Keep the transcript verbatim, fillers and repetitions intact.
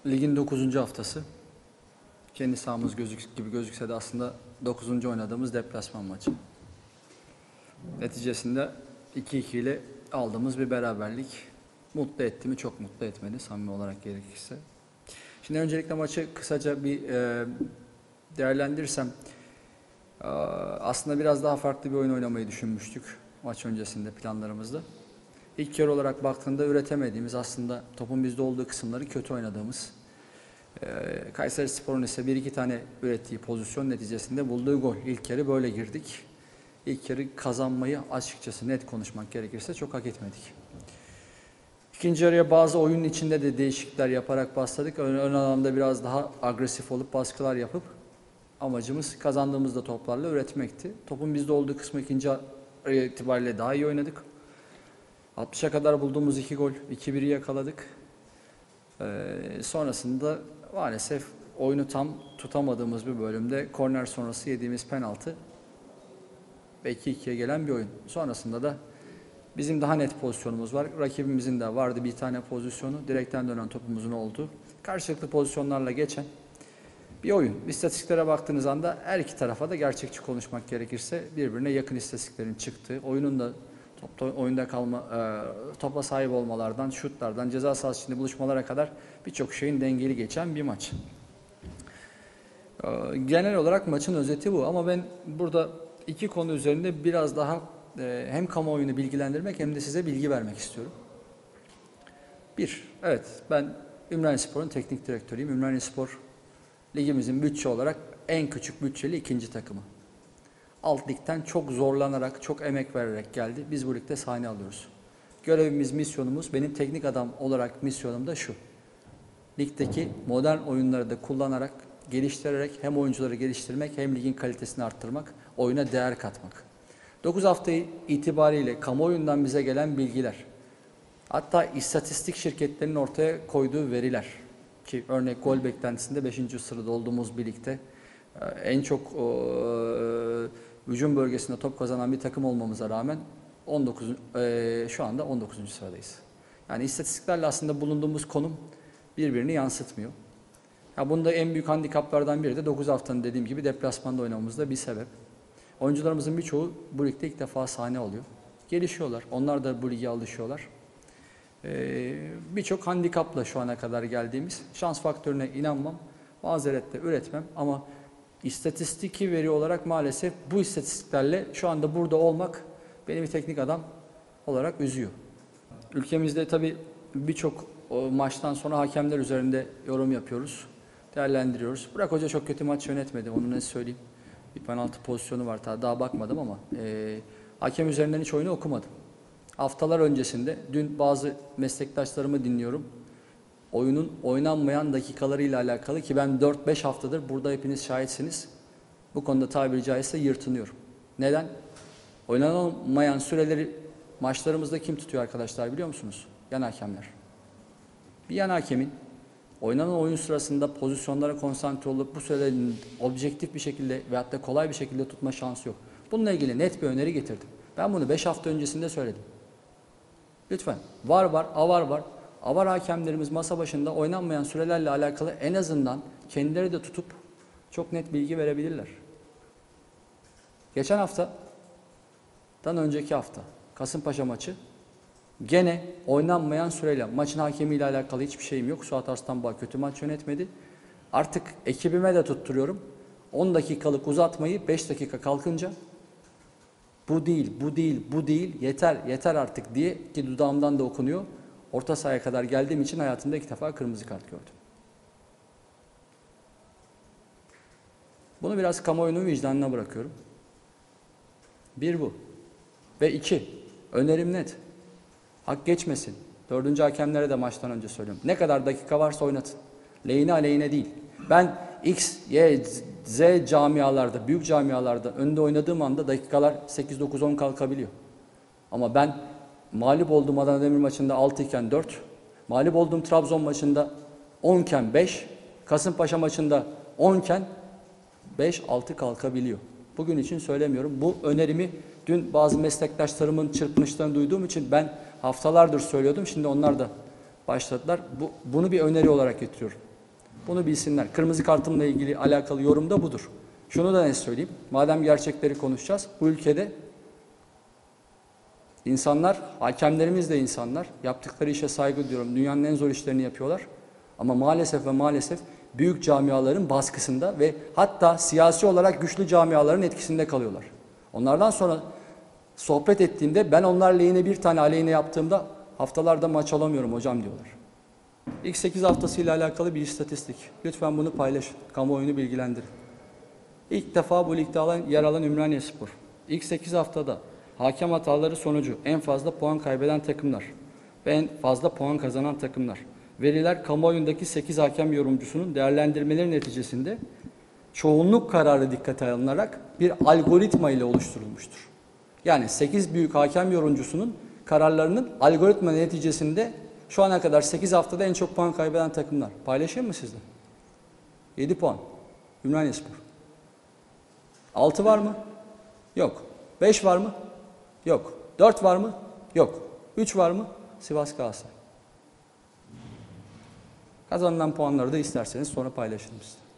Ligin dokuzuncu haftası. Kendi sahamız gözük gibi gözükse de aslında dokuzuncu oynadığımız deplasman maçı. Neticesinde iki iki ile aldığımız bir beraberlik mutlu etti mi? Çok mutlu etmedi samimi olarak gerekirse. Şimdi öncelikle maçı kısaca bir e, değerlendirirsem e, aslında biraz daha farklı bir oyun oynamayı düşünmüştük maç öncesinde planlarımızda. İlk yarı olarak baktığında üretemediğimiz, aslında topun bizde olduğu kısımları kötü oynadığımız, e, Kayserispor'un ise bir iki tane ürettiği pozisyon neticesinde bulduğu gol. İlk yarı böyle girdik. İlk yarı kazanmayı açıkçası net konuşmak gerekirse çok hak etmedik. İkinci yarıya bazı oyunun içinde de değişiklikler yaparak başladık. Ön, ön alanda biraz daha agresif olup baskılar yapıp amacımız kazandığımızda toplarla üretmekti. Topun bizde olduğu kısmı ikinci yarı itibariyle daha iyi oynadık. altmışa kadar bulduğumuz iki gol, iki biri yakaladık. Ee, sonrasında maalesef oyunu tam tutamadığımız bir bölümde korner sonrası yediğimiz penaltı ve iki ikiye gelen bir oyun. Sonrasında da bizim daha net pozisyonumuz var. Rakibimizin de vardı bir tane pozisyonu. Direkten dönen topumuzun olduğu. Karşılıklı pozisyonlarla geçen bir oyun. İstatistiklere baktığınız anda her iki tarafa da gerçekçi konuşmak gerekirse birbirine yakın istatistiklerin çıktığı, oyunun da topta oyunda kalma, e, topa sahip olmalardan, şutlardan, ceza sahası içinde buluşmalara kadar birçok şeyin dengeli geçen bir maç. E, genel olarak maçın özeti bu ama ben burada iki konu üzerinde biraz daha e, hem kamuoyunu bilgilendirmek hem de size bilgi vermek istiyorum. Bir, evet ben Ümraniyespor'un teknik direktörüyüm. Ümraniyespor ligimizin bütçe olarak en küçük bütçeli ikinci takımı. Alt ligden çok zorlanarak, çok emek vererek geldi. Biz bu ligde sahne alıyoruz. Görevimiz, misyonumuz, benim teknik adam olarak misyonum da şu. Ligdeki modern oyunları da kullanarak, geliştirerek hem oyuncuları geliştirmek hem ligin kalitesini arttırmak, oyuna değer katmak. dokuz hafta itibariyle kamuoyundan bize gelen bilgiler, hatta istatistik şirketlerinin ortaya koyduğu veriler ki örnek gol beklentisinde beşinci sırada olduğumuz birlikte en çok e, hücum bölgesinde top kazanan bir takım olmamıza rağmen on dokuz e, şu anda on dokuzuncu sıradayız. Yani istatistiklerle aslında bulunduğumuz konum birbirini yansıtmıyor. Ya bunda en büyük handikaplardan biri de dokuz haftanın dediğim gibi deplasmanda oynamamız da bir sebep. Oyuncularımızın birçoğu bu ligde ilk defa sahne alıyor. Gelişiyorlar. Onlar da bu lige alışıyorlar. Ee, Birçok handikapla şu ana kadar geldiğimiz, şans faktörüne inanmam, mazeretle üretmem ama istatistiki veri olarak maalesef bu istatistiklerle şu anda burada olmak beni bir teknik adam olarak üzüyor. Ülkemizde tabii birçok maçtan sonra hakemler üzerinde yorum yapıyoruz, değerlendiriyoruz. Burak Hoca çok kötü maç yönetmedi, onu ne söyleyeyim. Bir penaltı pozisyonu var, daha bakmadım ama e, hakem üzerinden hiç oyunu okumadım. Haftalar öncesinde, dün bazı meslektaşlarımı dinliyorum. Oyunun oynanmayan dakikalarıyla alakalı ki ben dört beş haftadır burada hepiniz şahitsiniz. Bu konuda tabiri caizse yırtınıyorum. Neden? Oynanmayan süreleri maçlarımızda kim tutuyor arkadaşlar biliyor musunuz? Yan hakemler. Bir yan hakemin oynanan oyun sırasında pozisyonlara konsantre olup bu sürelerin objektif bir şekilde veyahut da kolay bir şekilde tutma şansı yok. Bununla ilgili net bir öneri getirdim. Ben bunu beş hafta öncesinde söyledim. Lütfen. Var var, avar var. Avar hakemlerimiz masa başında oynanmayan sürelerle alakalı en azından kendileri de tutup çok net bilgi verebilirler. Geçen haftadan önceki hafta Kasımpaşa maçı gene oynanmayan süreyle maçın hakemiyle alakalı hiçbir şeyim yok. Suat Arslanbağ kötü maç yönetmedi. Artık ekibime de tutturuyorum. on dakikalık uzatmayı beş dakika kalkınca bu değil, bu değil, bu değil, yeter, yeter artık diye ki dudağımdan da okunuyor. Orta sahaya kadar geldiğim için hayatımda ilk defa kırmızı kart gördüm. Bunu biraz kamuoyunun vicdanına bırakıyorum. Bir bu. Ve iki, önerim net. Hak geçmesin. Dördüncü hakemlere de maçtan önce söylüyorum. Ne kadar dakika varsa oynatın. Lehine aleyhine değil. Ben X, Y, Z camialarda, büyük camialarda önde oynadığım anda dakikalar sekiz dokuz on kalkabiliyor. Ama ben mağlup olduğum Adana Demir maçında altı iken dört, mağlup olduğum Trabzon maçında on iken beş, Kasımpaşa maçında on iken beş altı kalkabiliyor. Bugün için söylemiyorum. Bu önerimi dün bazı meslektaşlarımın çırpınışlarını duyduğum için ben haftalardır söylüyordum. Şimdi onlar da başladılar. Bu, bunu bir öneri olarak getiriyorum. Bunu bilsinler. Kırmızı kartımla ilgili alakalı yorum da budur. Şunu da ne söyleyeyim. Madem gerçekleri konuşacağız. Bu ülkede insanlar, hakemlerimiz de insanlar. Yaptıkları işe saygı duyuyorum. Dünyanın en zor işlerini yapıyorlar. Ama maalesef ve maalesef büyük camiaların baskısında ve hatta siyasi olarak güçlü camiaların etkisinde kalıyorlar. Onlardan sonra sohbet ettiğimde ben onlar lehine bir tane aleyhine yaptığımda haftalarda maç alamıyorum hocam diyorlar. İlk sekiz haftasıyla alakalı bir istatistik. Lütfen bunu paylaşın. Kamuoyunu bilgilendirin. İlk defa bu ligde alan, yer alan Ümraniyespor. İlk sekiz haftada hakem hataları sonucu en fazla puan kaybeden takımlar ve en fazla puan kazanan takımlar. Veriler kamuoyundaki sekiz hakem yorumcusunun değerlendirmeleri neticesinde çoğunluk kararı dikkate alınarak bir algoritma ile oluşturulmuştur. Yani sekiz büyük hakem yorumcusunun kararlarının algoritma neticesinde şu ana kadar sekiz haftada en çok puan kaybeden takımlar. Paylaşayım mı sizle? yedi puan. Ümraniyespor. altı var mı? Yok. beş var mı? Yok. dört var mı? Yok. üç var mı? Sivas Galatasaray. Kazanılan puanları da isterseniz sonra paylaşırım size.